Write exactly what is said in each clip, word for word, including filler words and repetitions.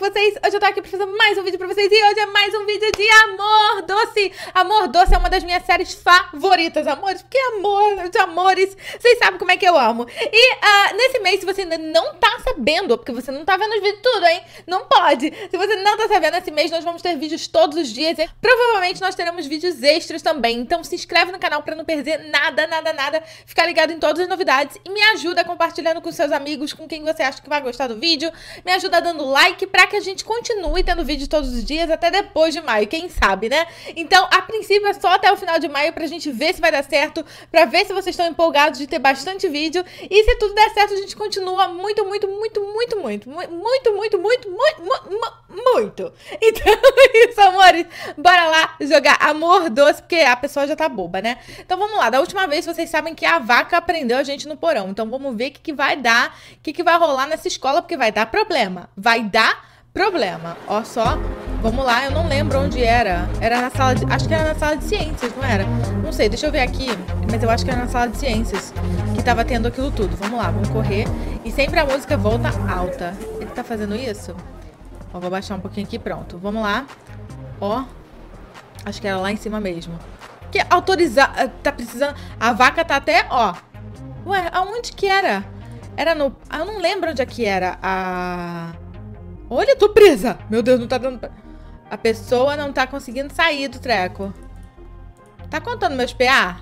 vocês? Hoje eu tô aqui pra fazer mais um vídeo pra vocês e hoje é mais um vídeo de Amor Doce. Amor Doce é uma das minhas séries favoritas, amores, porque amor, de amores, vocês sabem como é que eu amo. E uh, nesse mês, se você ainda não tá sabendo, porque você não tá vendo os vídeos tudo, hein? Não pode. Se você não tá sabendo, esse mês nós vamos ter vídeos todos os dias, hein? Provavelmente nós teremos vídeos extras também, então se inscreve no canal pra não perder nada, nada, nada, ficar ligado em todas as novidades e me ajuda compartilhando com seus amigos, com quem você acha que vai gostar do vídeo, me ajuda dando like pra que a gente continue tendo vídeo todos os dias até depois de maio, quem sabe, né? Então, a princípio é só até o final de maio pra gente ver se vai dar certo, pra ver se vocês estão empolgados de ter bastante vídeo e se tudo der certo a gente continua muito, muito, muito, muito, muito, muito, muito, muito, muito, muito, muito. Então é isso, amores, bora lá jogar Amor Doce, porque a pessoa já tá boba, né? Então vamos lá, da última vez vocês sabem que a vaca prendeu a gente no porão, então vamos ver o que, que vai dar, o que, que vai rolar nessa escola, porque vai dar problema, vai dar problema, ó só, vamos lá, eu não lembro onde era, era na sala de, acho que era na sala de ciências, não era? Não sei, deixa eu ver aqui, mas eu acho que era na sala de ciências que tava tendo aquilo tudo, vamos lá, vamos correr, e sempre a música volta alta, ele tá fazendo isso? Ó, vou baixar um pouquinho aqui, pronto, vamos lá, ó, acho que era lá em cima mesmo, que autorizar, tá precisando, a vaca tá até, ó, ué, aonde que era? Era no, ah, eu não lembro onde é que era a... Olha, eu tô presa. Meu Deus, não tá dando... A pessoa não tá conseguindo sair do treco. Tá contando meus P A?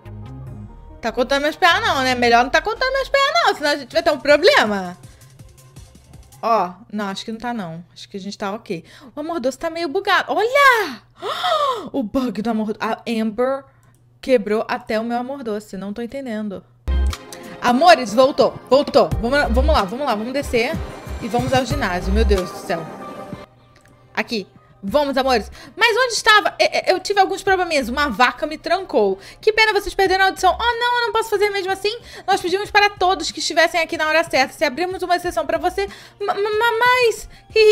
Tá contando meus P A não, né? Melhor não tá contando meus P A não, senão a gente vai ter um problema. Ó, não, acho que não tá não. Acho que a gente tá ok. O Amor Doce tá meio bugado. Olha! O bug do Amor Doce. A Amber quebrou até o meu Amor Doce. Não tô entendendo. Amores, voltou. Voltou. Vamos, vamos lá, vamos lá. Vamos descer. E vamos ao ginásio, meu Deus do céu. Aqui. Vamos, amores. Mas onde estava? Eu tive alguns probleminhas. Uma vaca me trancou. Que pena, vocês perderam a audição. Oh, não, eu não posso fazer mesmo assim. Nós pedimos para todos que estivessem aqui na hora certa. Se abrimos uma exceção para você... Mas...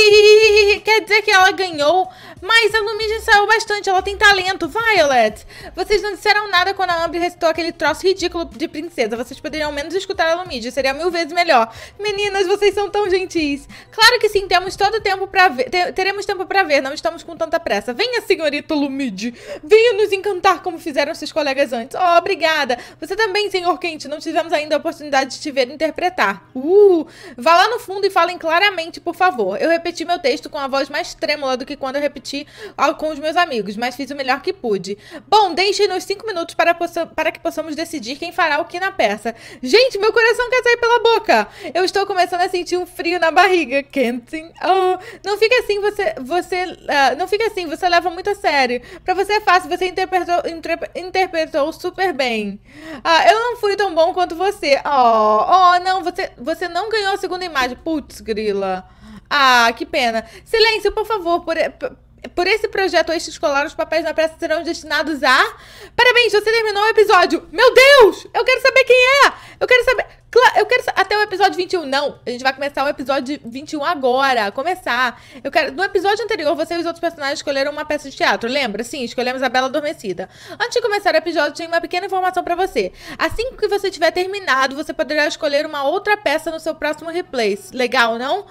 Quer dizer que ela ganhou. Mas a Lumigi saiu bastante. Ela tem talento. Violet, vocês não disseram nada quando a Amber recitou aquele troço ridículo de princesa. Vocês poderiam ao menos escutar a Lumigi. Seria mil vezes melhor. Meninas, vocês são tão gentis. Claro que sim, temos todo o tempo para ver. Teremos tempo para ver. Não estamos com tanta pressa. Venha, senhorita Lumigi. Venha nos encantar como fizeram seus colegas antes. Oh, obrigada. Você também, senhor Quente. Não tivemos ainda a oportunidade de te ver interpretar. Uh, vá lá no fundo e falem claramente, por favor. Eu repeti meu texto com a voz mais trêmula do que quando eu repeti com os meus amigos, mas fiz o melhor que pude. Bom, deixem-nos cinco minutos para, para que possamos decidir quem fará o que na peça. Gente, meu coração quer sair pela boca. Eu estou começando a sentir um frio na barriga. Kentin. Oh, não fica assim, você... você uh, não fica assim, você leva muito a sério. Pra você é fácil, você interpretou, interp interpretou super bem. Uh, eu não fui tão bom quanto você. Oh, oh não, você, você não ganhou a segunda imagem. Putz, grila. Ah, que pena. Silêncio, por favor, por, por, por esse projeto extraescolar, os papéis na peça serão destinados a... Parabéns, você terminou o episódio. Meu Deus, eu quero saber quem é. Eu quero saber... Eu quero até o episódio vinte e um. Não, a gente vai começar o episódio vinte e um agora. Começar. Eu quero... No episódio anterior, você e os outros personagens escolheram uma peça de teatro. Lembra? Sim, escolhemos a Bela Adormecida. Antes de começar o episódio, tinha uma pequena informação pra você. Assim que você tiver terminado, você poderá escolher uma outra peça no seu próximo replay. Legal, não?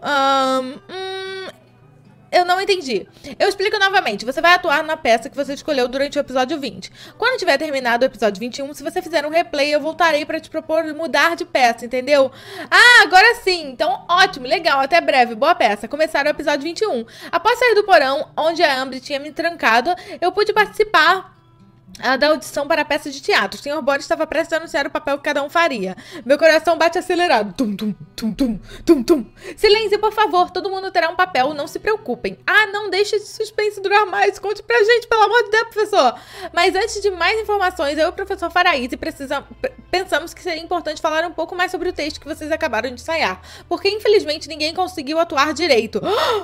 Um, hum, eu não entendi. Eu explico novamente. Você vai atuar na peça que você escolheu durante o episódio vinte. Quando tiver terminado o episódio vinte e um, se você fizer um replay, eu voltarei pra te propor mudar de peça, entendeu? Ah, agora sim. Então, ótimo, legal, até breve, boa peça. Começar o episódio vinte e um. Após sair do porão, onde a Amber tinha me trancado, eu pude participar da audição para a peça de teatro. O senhor Boris estava prestes a anunciar o papel que cada um faria. Meu coração bate acelerado. Tum, tum, tum, tum, tum, tum. Silêncio, por favor. Todo mundo terá um papel, não se preocupem. Ah, não deixe esse suspense durar mais. Conte pra gente, pelo amor de Deus, professor. Mas antes de mais informações, eu e o professor Faraíze precisa... pensamos que seria importante falar um pouco mais sobre o texto que vocês acabaram de ensaiar. Porque, infelizmente, ninguém conseguiu atuar direito.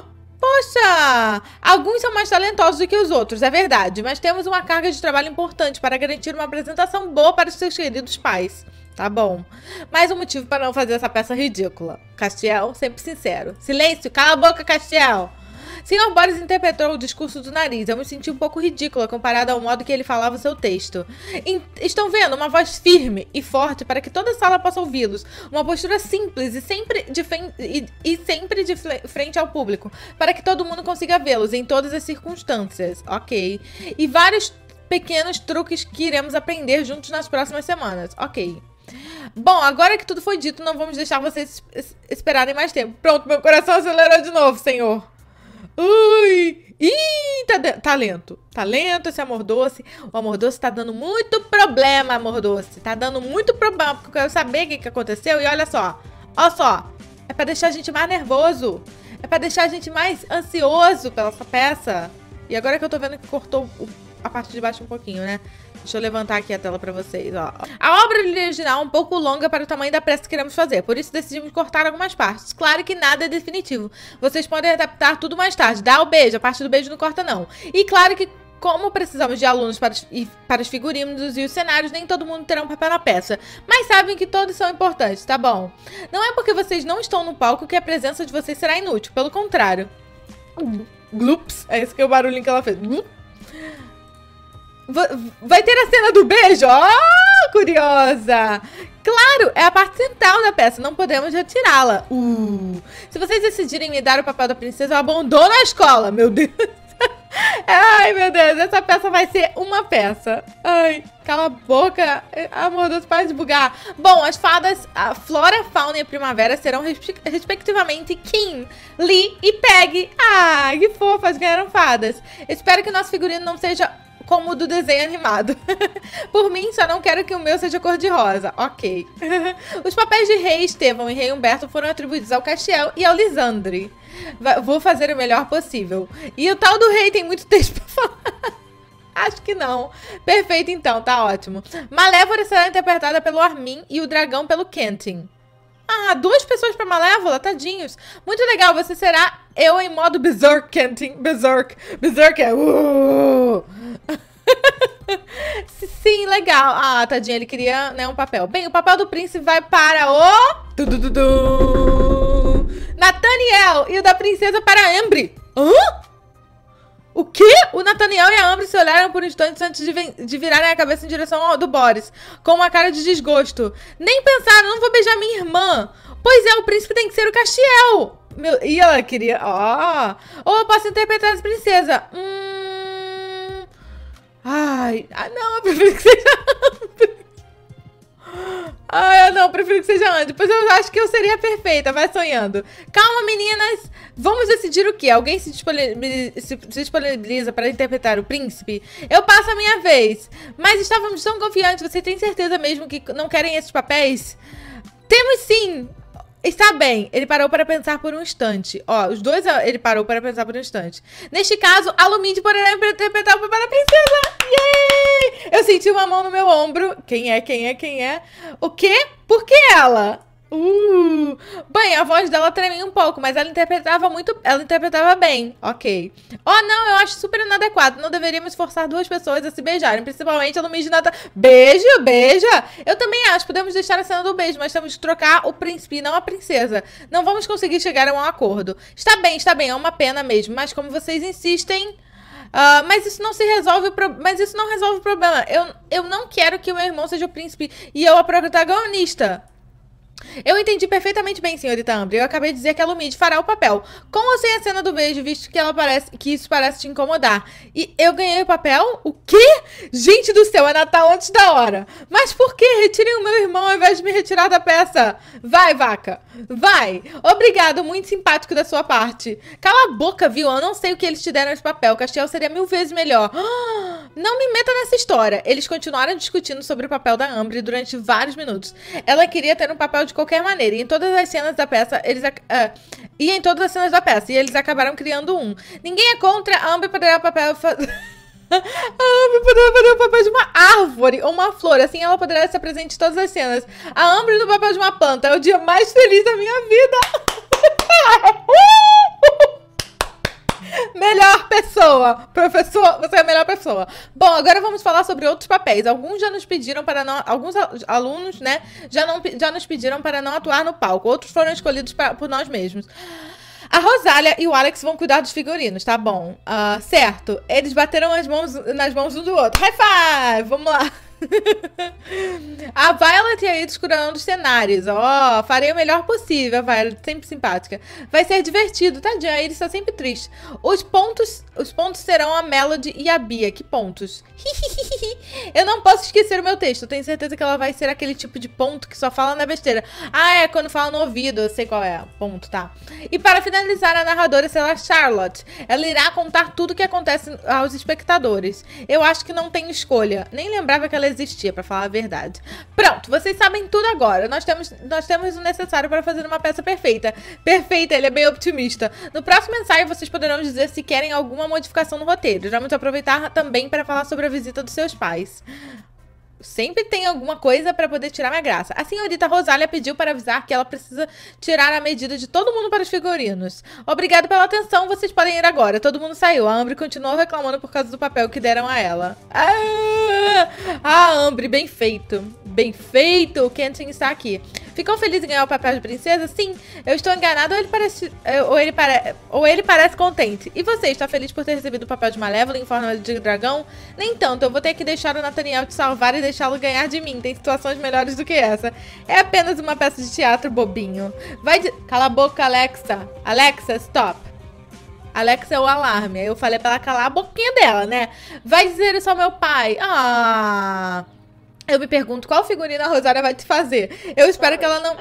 Poxa, alguns são mais talentosos do que os outros, é verdade, mas temos uma carga de trabalho importante para garantir uma apresentação boa para os seus queridos pais. Tá bom. Mais um motivo para não fazer essa peça ridícula. Castiel, sempre sincero. Silêncio, cala a boca, Castiel. Senhor Boris interpretou o discurso do nariz. Eu me senti um pouco ridícula comparado ao modo que ele falava o seu texto. E, estão vendo? Uma voz firme e forte para que toda a sala possa ouvi-los. Uma postura simples e sempre de, e, e sempre de frente ao público, para que todo mundo consiga vê-los em todas as circunstâncias. Ok. E vários pequenos truques que iremos aprender juntos nas próximas semanas. Ok. Bom, agora que tudo foi dito, não vamos deixar vocês esperarem mais tempo. Pronto, meu coração acelerou de novo, senhor. Ui! Ih, tá, tá lento. Tá lento esse amor doce. O amor doce tá dando muito problema, amor doce. Tá dando muito problema, porque eu quero saber o que, que aconteceu. E olha só, olha só. É pra deixar a gente mais nervoso. É pra deixar a gente mais ansioso pela essa peça. E agora que eu tô vendo que cortou a parte de baixo um pouquinho, né? Deixa eu levantar aqui a tela pra vocês, ó. A obra original é um pouco longa para o tamanho da peça que queremos fazer, por isso decidimos cortar algumas partes. Claro que nada é definitivo. Vocês podem adaptar tudo mais tarde. Dá o beijo, a parte do beijo não corta, não. E claro que, como precisamos de alunos para os, para os figurinos e os cenários, nem todo mundo terá um papel na peça. Mas sabem que todos são importantes, tá bom? Não é porque vocês não estão no palco que a presença de vocês será inútil. Pelo contrário. Glups. É esse que é o barulhinho que ela fez. Glup. Vai ter a cena do beijo? Oh, curiosa! Claro, é a parte central da peça, não podemos retirá-la. Uh. Se vocês decidirem me dar o papel da princesa, eu abandono a escola, meu Deus. Ai, meu Deus, essa peça vai ser uma peça. Ai, cala a boca. Amor Deus, para de bugar. Bom, as fadas, a Flora, a Fauna e a Primavera serão respectivamente Kim, Lee e Peg. Ah, que fofas, ganharam fadas. Espero que o nosso figurino não seja como o do desenho animado. Por mim, só não quero que o meu seja cor-de-rosa. Ok. Os papéis de Rei Estevão e Rei Humberto foram atribuídos ao Castiel e ao Lisandre. Vou fazer o melhor possível. E o tal do rei tem muito texto pra falar. Acho que não. Perfeito, então. Tá ótimo. Malévola será interpretada pelo Armin e o dragão pelo Quentin. Ah, duas pessoas pra Malévola, tadinhos. Muito legal, você será eu em modo Berserk, Quentin. Berserk. Berserk é... Uh! Sim, legal. Ah, tadinho, ele queria, né, um papel. Bem, o papel do príncipe vai para o... Du, du, du, du. Nathaniel e o da princesa para a Ambre. Hã? O quê? O Nathaniel e a Ambre se olharam por instantes antes de, de virarem a cabeça em direção ao do Boris, com uma cara de desgosto. Nem pensaram, não vou beijar minha irmã. Pois é, o príncipe tem que ser o Castiel. Meu, e ela queria... Ó. Oh. Ou eu posso interpretar a princesa. Hum... Ai... Ah, não, eu prefiro que seja Ambre. Ai, eu não, prefiro que seja Andy. Pois eu acho que eu seria perfeita. Vai sonhando. Calma, meninas. Vamos decidir o quê? Alguém se disponibiliza, se disponibiliza para interpretar o príncipe? Eu passo a minha vez. Mas estávamos tão confiantes. Você tem certeza mesmo que não querem esses papéis? Temos sim. Está bem. Ele parou para pensar por um instante. Ó, os dois, ele parou para pensar por um instante. Neste caso, a Lumide poderá interpretar o papel da princesa. Yay! Eu senti uma mão no meu ombro. Quem é, quem é, quem é? O quê? Por que ela? Uh. Bem, a voz dela tremia um pouco, mas ela interpretava muito, ela interpretava bem. Ok. Oh, não, eu acho super inadequado. Não deveríamos forçar duas pessoas a se beijarem, principalmente a Lumide e Nata. Beijo, beija. Eu também acho, podemos deixar a cena do beijo, mas temos que trocar o príncipe e não a princesa. Não vamos conseguir chegar a um acordo. Está bem, está bem, é uma pena mesmo, mas como vocês insistem... Uh, mas isso não se resolve, pro... mas isso não resolve o problema. Eu, eu não quero que o meu irmão seja o príncipe e eu a protagonista. Eu entendi perfeitamente bem, senhorita Ambre. Eu acabei de dizer que a Lumide fará o papel. Com ou sem a cena do beijo, visto que ela parece que isso parece te incomodar. E eu ganhei o papel? O quê? Gente do céu, é Natal antes da hora. Mas por que? Retirem o meu irmão ao invés de me retirar da peça. Vai, vaca. Vai. Obrigado, muito simpático da sua parte. Cala a boca, viu? Eu não sei o que eles te deram esse papel. O Castiel seria mil vezes melhor. Não me meta nessa história. Eles continuaram discutindo sobre o papel da Ambre durante vários minutos. Ela queria ter um papel de qualquer maneira. E em todas as cenas da peça, eles... Uh, e em todas as cenas da peça. E eles acabaram criando um. Ninguém é contra. A Ambre poderá o papel... A Ambre poderá fazer o papel de uma árvore ou uma flor. Assim ela poderá estar presente em todas as cenas. A Ambre no papel de uma planta. É o dia mais feliz da minha vida. Melhor pessoa. Professor, você é a melhor pessoa. Bom, agora vamos falar sobre outros papéis. Alguns já nos pediram para não... Alguns alunos, né, já, não, já nos pediram para não atuar no palco. Outros foram escolhidos pra, por nós mesmos. A Rosália e o Alex vão cuidar dos figurinos, tá bom? Uh, certo. Eles bateram as mãos nas mãos um do outro. High five! Vamos lá. A Violet e a Iris curando os cenários. Ó, oh, farei o melhor possível. A Violet, sempre simpática. Vai ser divertido, tadinha. A Iris tá sempre triste. Os pontos, os pontos serão a Melody e a Bia. Que pontos? Eu não posso esquecer o meu texto. Eu tenho certeza que ela vai ser aquele tipo de ponto que só fala na besteira. Ah, é quando fala no ouvido. Eu sei qual é. Ponto, tá. E para finalizar, a narradora será Charlotte. Ela irá contar tudo o que acontece aos espectadores. Eu acho que não tenho escolha. Nem lembrava que ela existia, pra falar a verdade. Pronto, vocês sabem tudo agora. Nós temos, nós temos o necessário para fazer uma peça perfeita. Perfeita, ele é bem optimista. No próximo ensaio, vocês poderão dizer se querem alguma modificação no roteiro. Já vamos aproveitar também para falar sobre a visita dos seus pais. Sempre tem alguma coisa para poder tirar minha graça. A senhorita Rosália pediu para avisar que ela precisa tirar a medida de todo mundo para os figurinos. Obrigado pela atenção, vocês podem ir agora. Todo mundo saiu. A Ambre continuou reclamando por causa do papel que deram a ela. Ah, ah Ambre, bem feito. Bem feito. O Kenton está aqui. Ficou feliz em ganhar o papel de princesa? Sim. Eu estou enganado ou ele parece, ou ele pare, ou ele parece contente. E você, está feliz por ter recebido o papel de Malévola em forma de dragão? Nem tanto. Eu vou ter que deixar o Nathaniel te salvar e deixá-lo ganhar de mim. Tem situações melhores do que essa. É apenas uma peça de teatro, bobinho. Vai de... Cala a boca, Alexa. Alexa, stop. Alexa é o alarme. Aí eu falei pra ela calar a boquinha dela, né? Vai dizer isso ao meu pai. Ah... Eu me pergunto qual figurino a Rosália vai te fazer. Eu espero que ela não...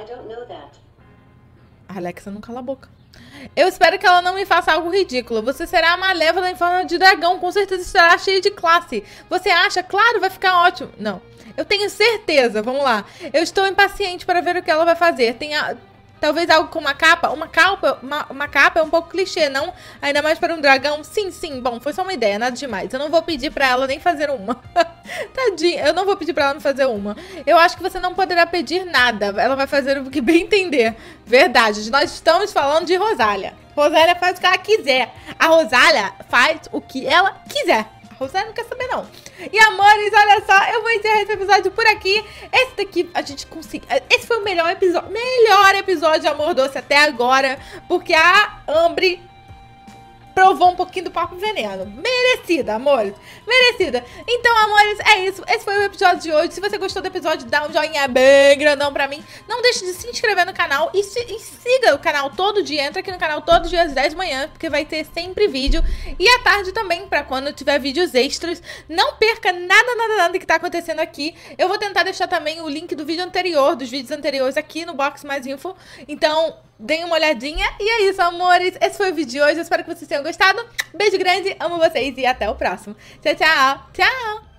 A Alexa não cala a boca. Eu espero que ela não me faça algo ridículo. Você será a Malévola em forma de dragão. Com certeza estará cheia de classe. Você acha? Claro, vai ficar ótimo. Não. Eu tenho certeza. Vamos lá. Eu estou impaciente para ver o que ela vai fazer. Tem a... Talvez algo com uma capa. Uma capa, uma, uma capa é um pouco clichê, não? Ainda mais para um dragão. Sim, sim. Bom, foi só uma ideia, nada demais. Eu não vou pedir pra ela nem fazer uma. Tadinha, eu não vou pedir pra ela não fazer uma. Eu acho que você não poderá pedir nada. Ela vai fazer o que bem entender. Verdade, nós estamos falando de Rosália. Rosália faz o que ela quiser. A Rosália faz o que ela quiser. A Rosália não quer saber, não. E, amores, olha só, eu vou encerrar esse episódio por aqui. Esse daqui, a gente conseguiu... Esse foi o melhor episódio, melhor episódio de Amor Doce até agora. Porque a Ambre provou um pouquinho do papo veneno. Merecida, amores. Merecida. Então, amores, é isso. Esse foi o episódio de hoje. Se você gostou do episódio, dá um joinha bem grandão pra mim. Não deixe de se inscrever no canal e, se, e siga o canal todo dia. Entra aqui no canal todo dia às dez da manhã, porque vai ter sempre vídeo. E à tarde também, pra quando tiver vídeos extras. Não perca nada, nada, nada que tá acontecendo aqui. Eu vou tentar deixar também o link do vídeo anterior, dos vídeos anteriores aqui no box mais info. Então... deem uma olhadinha. E é isso, amores. Esse foi o vídeo de hoje. Eu espero que vocês tenham gostado. Beijo grande, amo vocês e até o próximo. Tchau, tchau. Tchau.